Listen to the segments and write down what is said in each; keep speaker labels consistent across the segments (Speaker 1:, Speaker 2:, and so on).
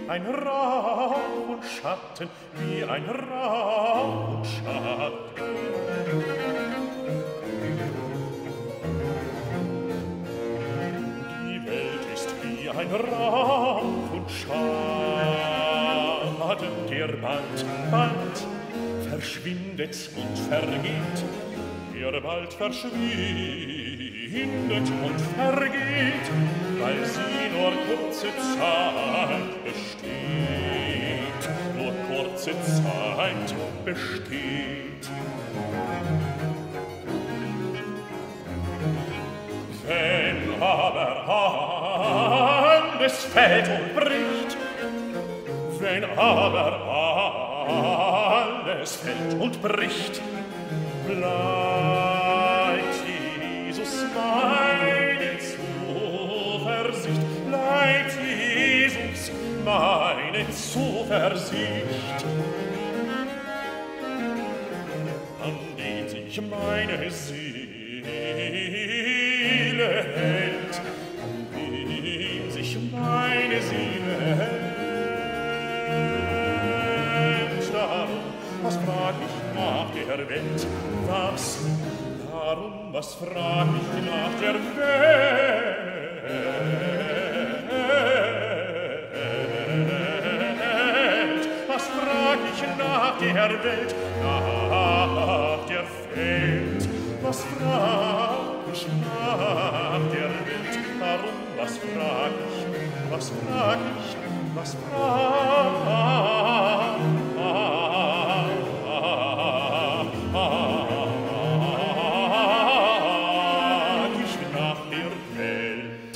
Speaker 1: ein Rauch und Schatten, wie ein Rauch und Schatten. Die Welt ist wie ein Rauch und Schatten, der bald, bald verschwindet und vergeht, der bald verschwindet und vergeht, weil sie nur kurze Zeit besteht, nur kurze Zeit besteht. Wenn aber alles fällt und bricht, wenn aber alles fällt und bricht, bleibt Jesus meine Zuversicht, bleibt Jesus meine Zuversicht. An den sich meine Seele hält, an dem sich meine Seele hält. Darum, was frag ich nach der Welt? Was? Darum, was frag ich nach der Welt? Was frag ich nach der Welt? Nach der Welt. Was frag ich nach der Welt? Darum, was frag ich? Was frag ich? Was frag ich nach der Welt?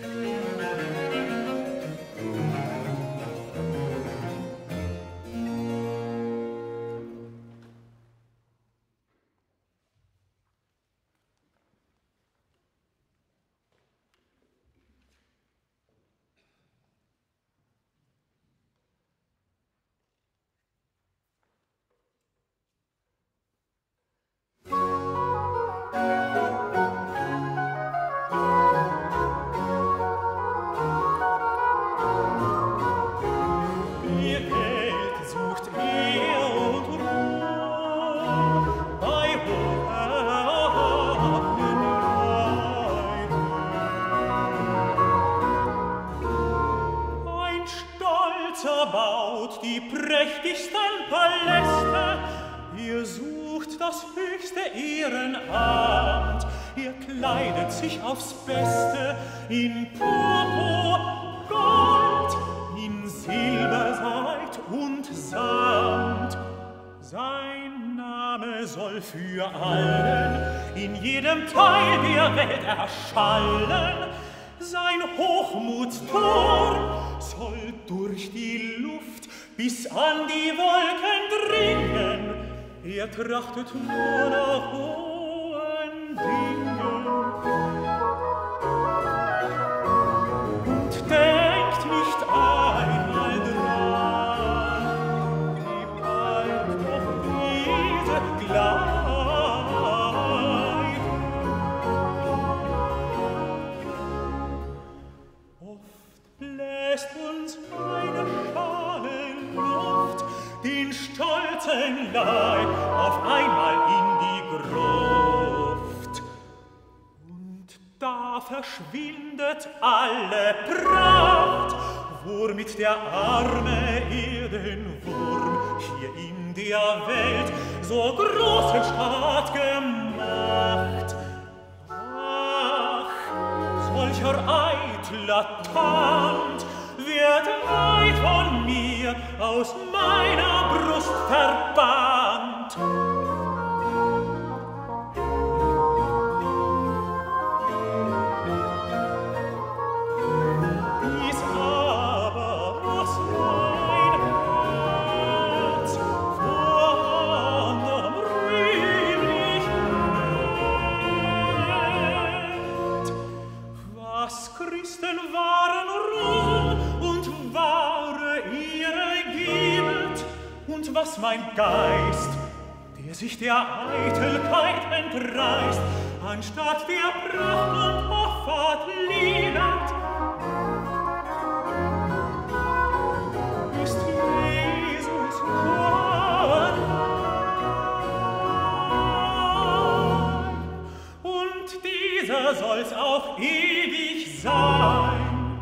Speaker 2: Baut die prächtigsten Paläste, ihr sucht das höchste Ehrenamt, ihr kleidet sich aufs Beste in Purpur, Gold, in Silberseid und Samt. Sein Name soll für allen in jedem Teil der Welt erschallen, sein Hochmutsturm soll durch die Luft bis an die Wolken dringen. Er trachtet nur nach hohen Dingen und denkt nicht einmal dran, wie bald doch diese gleich. Lässt uns eine Schale Luft den stolzen Leib auf einmal in die Gruft. Und da verschwindet alle Pracht, womit der arme Erdenwurm hier in der Welt so großen Staat gemacht. Ach, solcher eitler Tand wird weit von mir aus meiner Brust verbannt. Dies aber, was mein Herz vor anderem rühmlich hält, was Christen wahren Ruhm und wahre Ehre gibt, und was mein Geist, der sich der Eitelkeit entreißt, anstatt der Pracht und Hoffart liebt, ist doch ewig sein.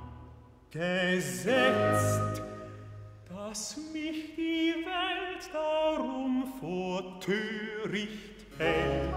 Speaker 2: Gesetzt, dass mich die Welt darum vor töricht hält.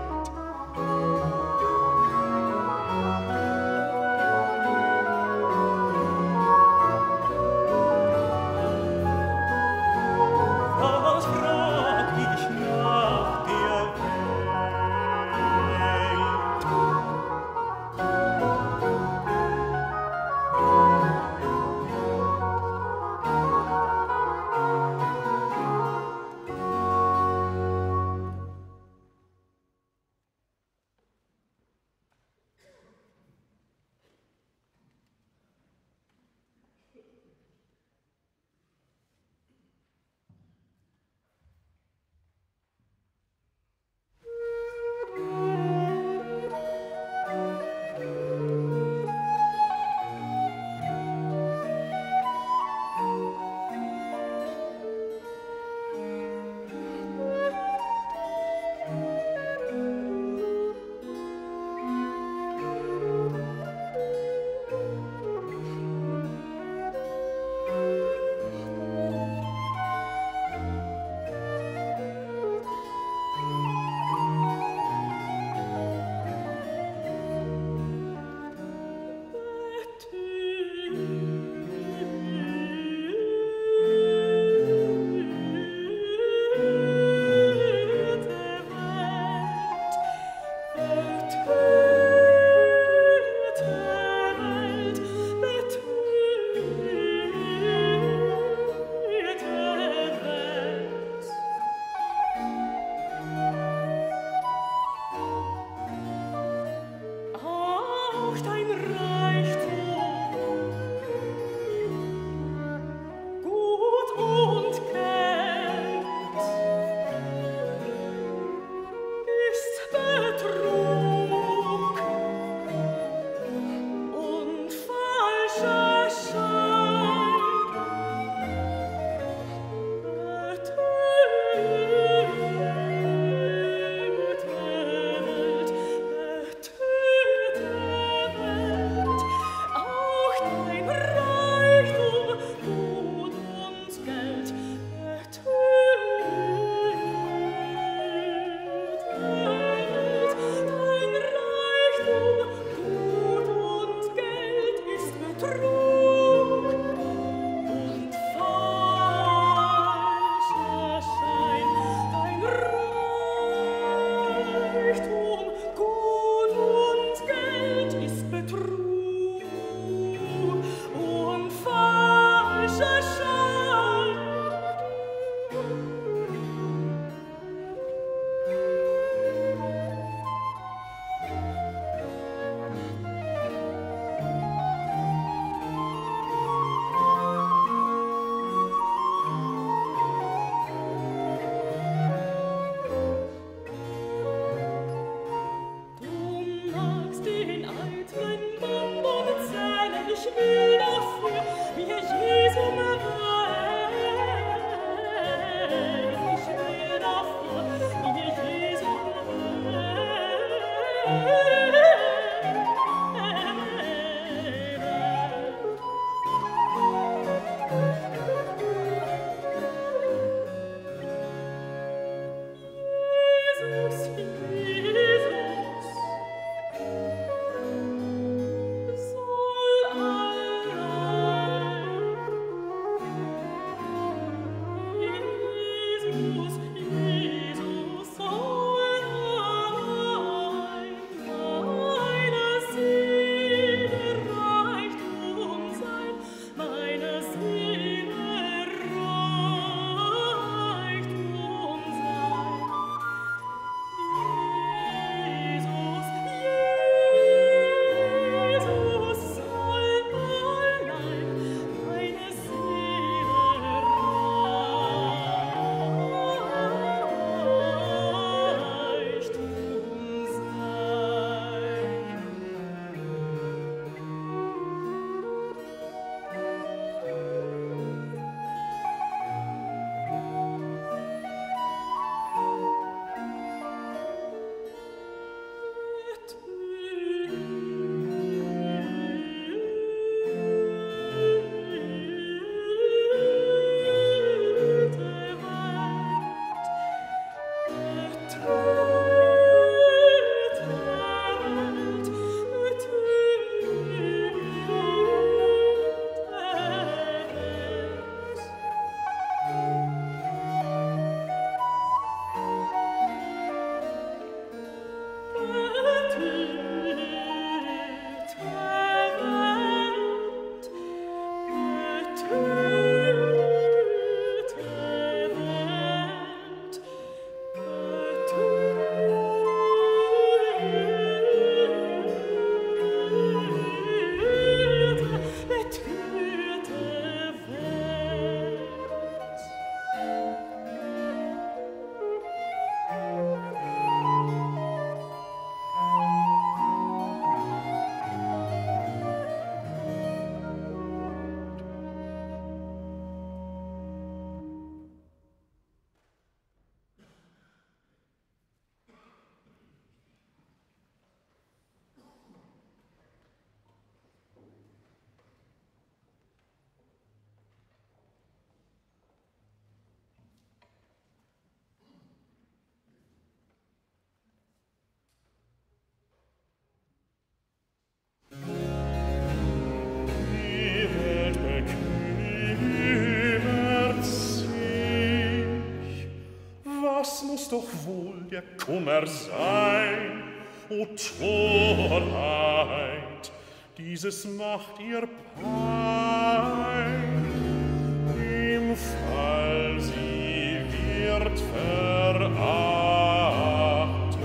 Speaker 1: muss doch wohl der Kummer sein, o Torheit, dieses macht ihr Pein. Im Fall sie wird verachtet.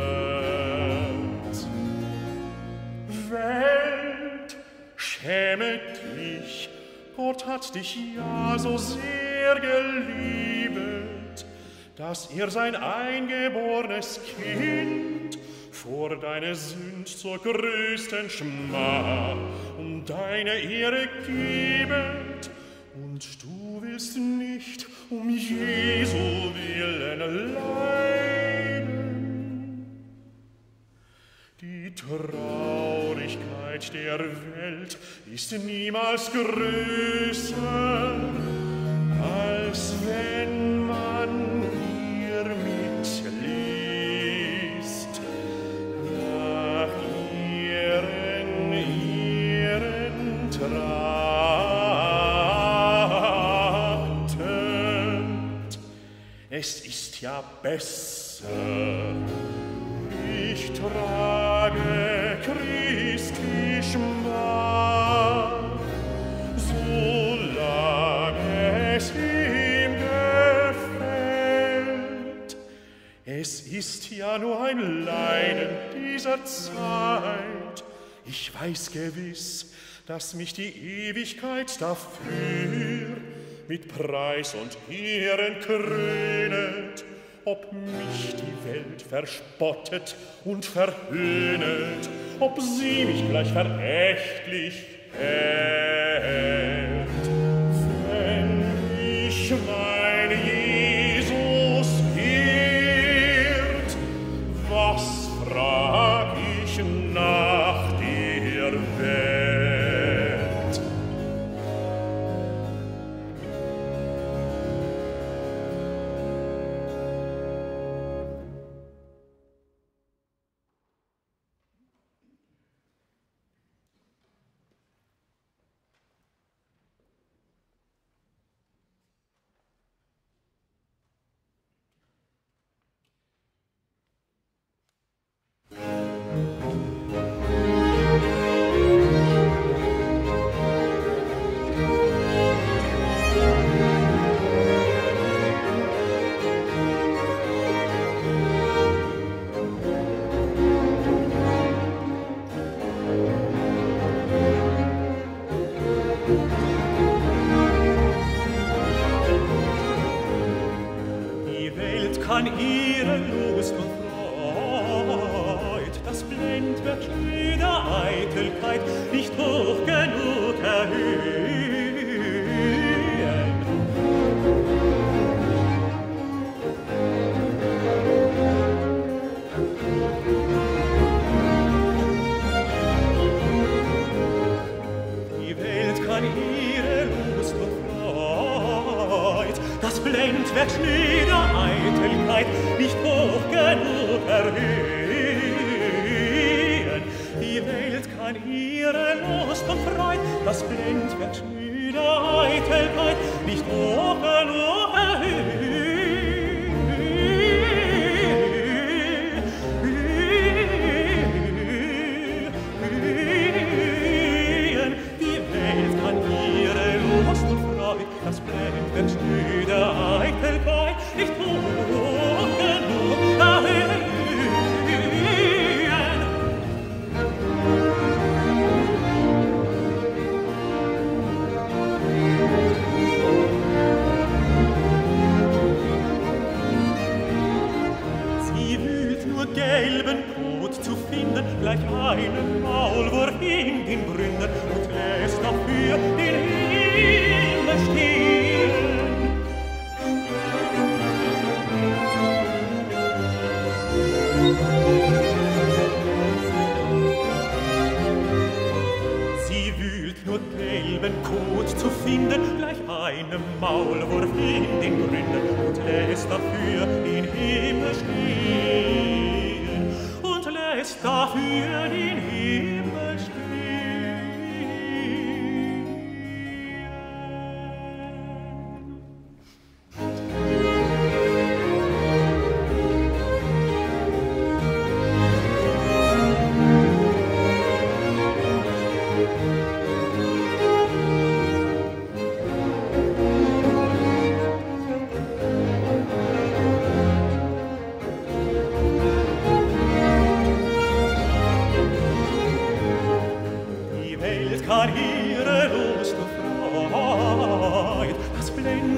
Speaker 1: Welt, schäme dich, Gott hat dich ja so sehr geliebet, dass er sein eingebornes Kind vor deine Sünd zur größten Schmach um deine Ehre gebet, und du willst nicht um Jesu willen leiden. Die Traurigkeit der Welt ist niemals größer, als wenn man ihr mitliest, nach ihren trachtend. Es ist ja besser, ich trage Christi Schmach, solange es ihm gefällt. Es ist ja nur ein Leiden dieser Zeit. Ich weiß gewiss, dass mich die Ewigkeit dafür mit Preis und Ehren krönet, ob mich die Welt verspottet und verhöhnet, ob sie mich gleich verächtlich hält. Wenn ich mein Jesus ehrt, was frag ich nach der Welt?
Speaker 2: Kann ihre Lust und Freud das Blendwerk jeder Eitelkeit nicht hoch genug erhöhen. Die Welt kann ihre Lust und Freud das Blendwerk jeder Eitelkeit nicht hoch genug erhöhen. Die Welt kann ihre Lust und Freud, das Blendwerk schnöder Eitelkeit, nicht hoch genug erhöhen. Die Welt kann ihre Lust und Freud, das Blendwerk schnöder Eitelkeit, nicht hoch genug erhöhen. Sie wühlt nur gelben Kot zu finden, gleich einem Maulwurf in den Brünnen, und lässt dafür den Himmel stehen. Sie wühlt nur gelben Kot zu finden, gleich einem Maulwurf in den Gründen, und lässt dafür den Himmel stehen. Und lässt dafür den Himmel stehen.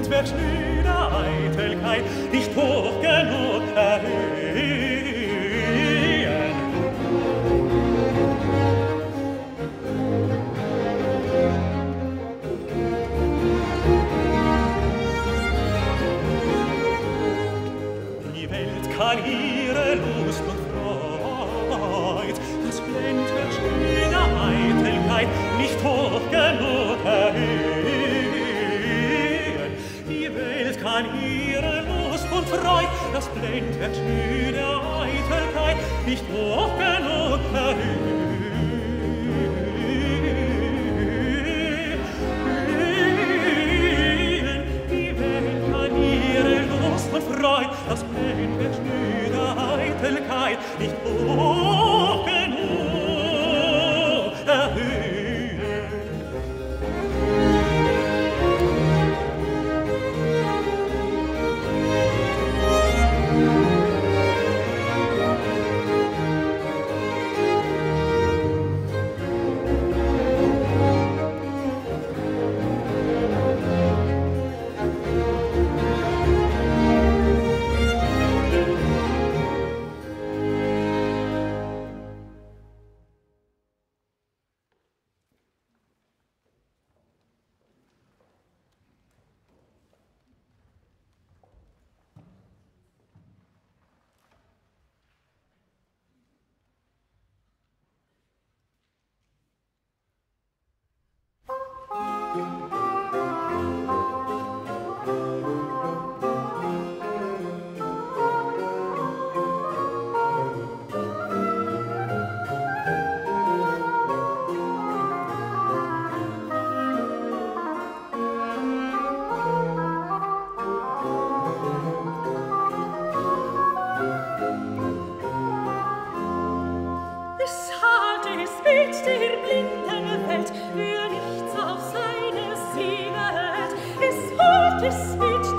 Speaker 2: Blendwerk schnöder Eitelkeit nicht hoch genug erhöhen. Die Welt kann ihre Lust und Freud, das Blendwerk schnöder Eitelkeit nicht hoch genug erhöhen. Die Welt kann ihre Lust und Freud, das Blendwerk schnöder Eitelkeit nicht hoch genug erhöhen. Die Welt kann ihre Lust und Freud, das Blendwerk schnöder Eitelkeit nicht hoch genug erhöhen.
Speaker 3: Für nichts auf seine Siege hält, es holt es mit